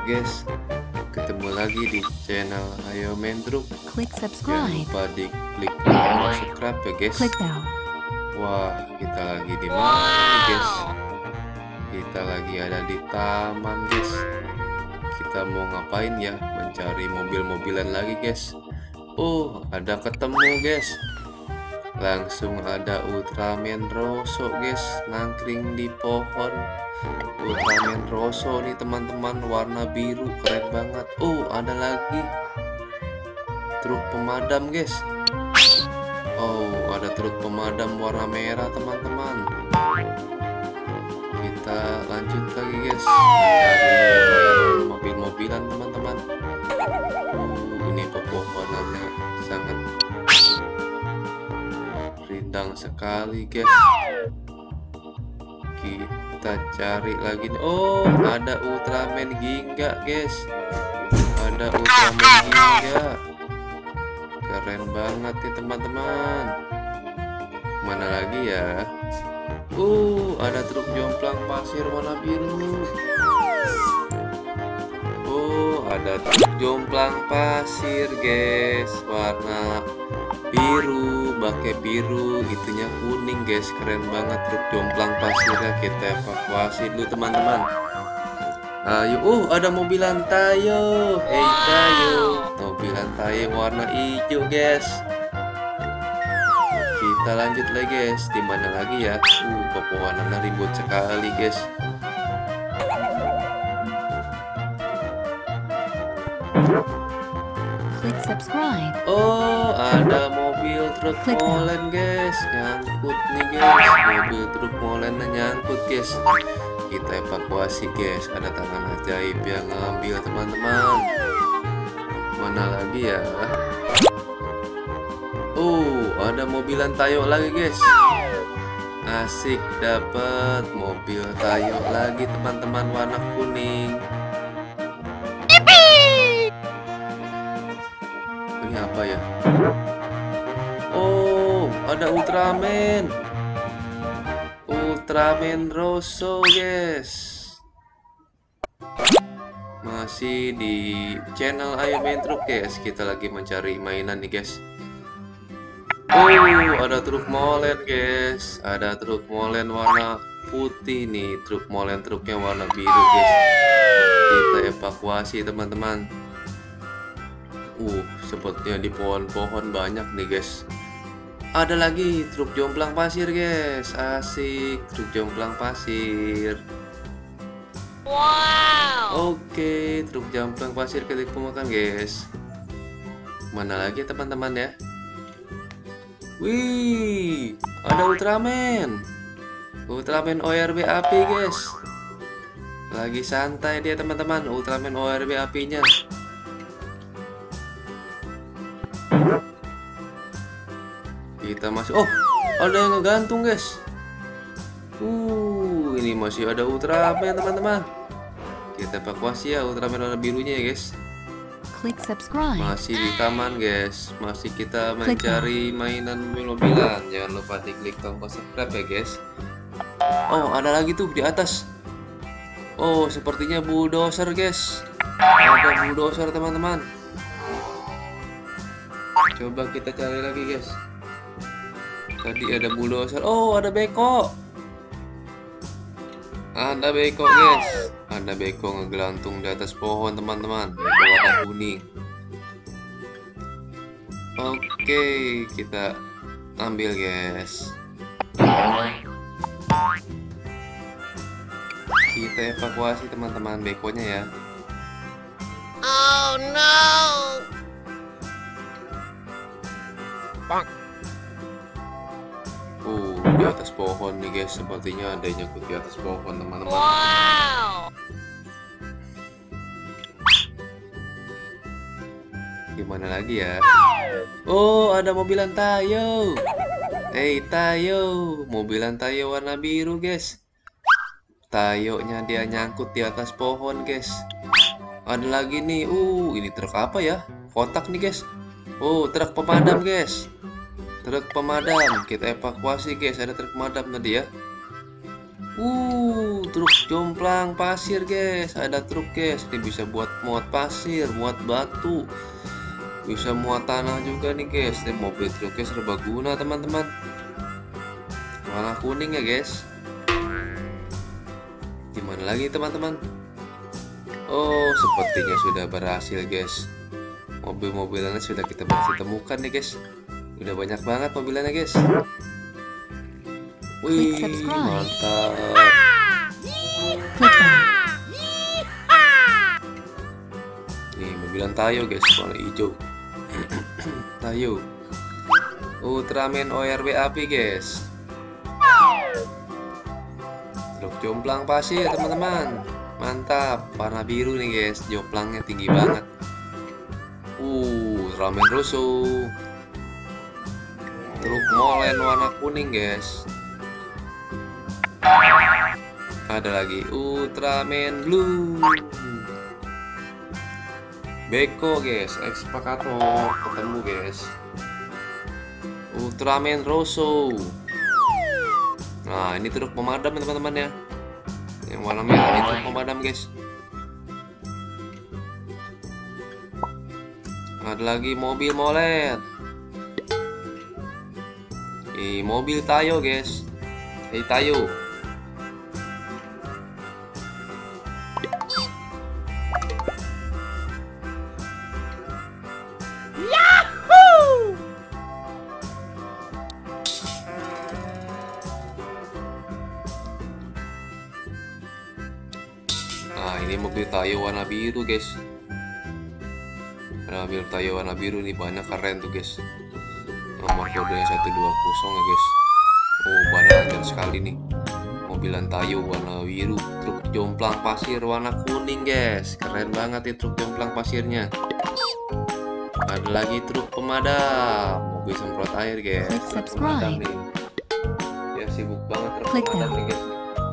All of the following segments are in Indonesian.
guys, ketemu lagi di channel Ayo Main Truk. Click Jangan subscribe. lupa diklik tombol subscribe ya guys. Click bell. Wah, kita lagi di mana nih guys? Kita lagi ada di taman guys. Kita mau ngapain ya? Mencari mobil-mobilan lagi guys. Oh, ada ketemu guys. Langsung ada Ultraman Rosso guys, nangkring di pohon. Ultraman Rosso nih teman-teman, warna biru, keren banget. Oh, ada lagi truk pemadam guys. Oh, ada truk pemadam warna merah teman-teman. Kita lanjut lagi guys, cari mobil-mobilan teman-teman. Ini pepohonannya sangat rindang sekali guys. Kita cari lagi nih. Oh, ada Ultraman Ginga guys. Ada Ultraman Ginga, keren banget nih teman-teman. Mana lagi ya? Ada truk jomplang pasir warna biru. Ada truk jomplang pasir guys, warna biru, baknya biru, itunya kuning guys, keren banget truk jomplang pasirnya. Kita evakuasi dulu teman-teman. Ayo, ada mobilan Tayo. Hey Tayo, mobilan Tayo warna hijau guys. Kita lanjut lagi guys. Di mana lagi ya? Pepohonannya ribut sekali guys. Click subscribe. Oh, ada mobil truk molen guys, nyangkut nih guys. Mobil truk molennya nyangkut guys. Kita evakuasi guys. Ada tangan ajaib yang ngambil teman-teman. Mana lagi ya? Ada mobilan Tayo lagi guys. Asik, dapat mobil Tayo lagi teman-teman, warna kuning. Ini apa ya? Oh, ada Ultraman. Ultraman Rosso guys. Masih di channel Ayo Main Truk guys. Kita lagi mencari mainan nih guys. Ada truk molen guys. Ada truk molen warna putih nih. Truk molen truknya warna biru guys. Kita evakuasi teman-teman. Sepertinya di pohon-pohon banyak nih guys. Ada lagi truk jomplang pasir guys. Asik, truk jomplang pasir. Wow. Oke, truk jomplang pasir kita makan guys. Mana lagi teman-teman ya? Wih, ada Ultraman. Ultraman ORB api guys. Lagi santai dia teman-teman, Ultraman ORB apinya. Kita masih, ada yang ngegantung guys. Ini masih ada Ultraman teman-teman. Kita evakuasi ya Ultraman warna birunya ya guys. Click subscribe. Masih di taman guys. Masih kita mencari mainan mobil-mobilan. Jangan lupa diklik tombol subscribe ya guys. Ada lagi tuh di atas. Sepertinya bulldozer guys. Ada bulldozer teman-teman. Coba kita cari lagi guys. Tadi ada bulldozer. Ada beko. Ada beko guys. Ada beko ngegelantung di atas pohon teman-teman. Beko warna kuning. Oke, kita ambil guys. Kita evakuasi teman-teman bekonya ya. Oh no. Di atas pohon nih guys. Sepertinya ada yang nyangkut di atas pohon teman-teman. Wow. Gimana lagi ya? Ada mobilan Tayo. Hey Tayo, mobilan Tayo warna biru guys. Tayonya dia nyangkut di atas pohon guys. Ada lagi nih. Ini truk apa ya? Kotak nih guys. Truk pemadam guys. Truk pemadam. Kita evakuasi guys. Ada truk pemadam tadi ya. Truk jomplang pasir guys. Ada truk guys. Ini bisa buat muat pasir, muat batu, bisa muat tanah juga nih guys. Ini mobil truknya serbaguna teman-teman. Warna kuning ya guys. Gimana lagi teman-teman? Oh, sepertinya sudah berhasil guys. Mobil-mobilannya sudah kita berhasil temukan nih guys. Udah banyak banget mobilannya guys. Wih, mantap. Nih mobilan Tayo guys, warna hijau. Tayo Ultraman ORW api guys. Truk jomplang pasir teman-teman. Mantap, warna biru nih guys. Jomplangnya tinggi banget. Ultraman Rosso. Truk molen warna kuning guys. Ada lagi Ultraman Blue. Beko guys, Excavator ketemu guys. Ultraman Rosso. Nah, ini truk pemadam teman-teman ya. Yang warna merah ini truk pemadam guys. Ada lagi mobil molet. Mobil Tayo guys. Tayo. Nah, ini mobil Tayo warna biru guys. Mobil Tayo warna biru nih, banyak keren tuh guys. Nomor kodenya 120 ya guys. Banyak sekali nih. Mobilan Tayo warna biru. Truk jomplang pasir warna kuning guys. Keren banget nih truk jomplang pasirnya. Ada lagi truk pemadam, mobil semprot air guys. Truk pemadam nih. Ya sibuk banget truk pemadam nih guys.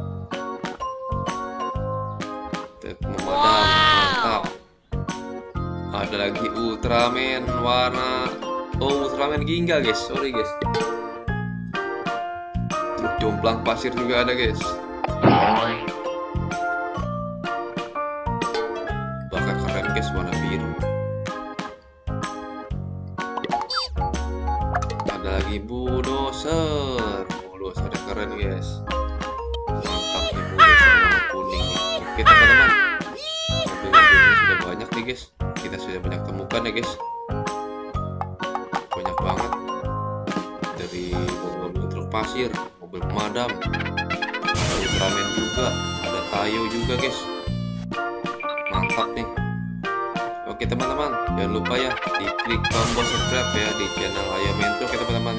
Pemadam mantap. Ada lagi Ultraman warna Ultraman Ginga guys. Sorry guys. Truk jomplang pasir juga ada guys. Bakal keren guys, warna biru. Ada lagi bulldozer. Bulldozer keren guys. Mantap nih bulldozer warna kuning nih. Oke teman-teman, mobil-mobilnya sudah banyak nih guys. Kita sudah banyak temukan ya guys. Banyak banget. Dari mobil truk pasir, mobil pemadam, ada Ultraman juga, ada Tayo juga guys. Mantap nih. Oke teman-teman, jangan lupa ya diklik tombol subscribe ya di channel Ayo Mentro. Oke teman-teman.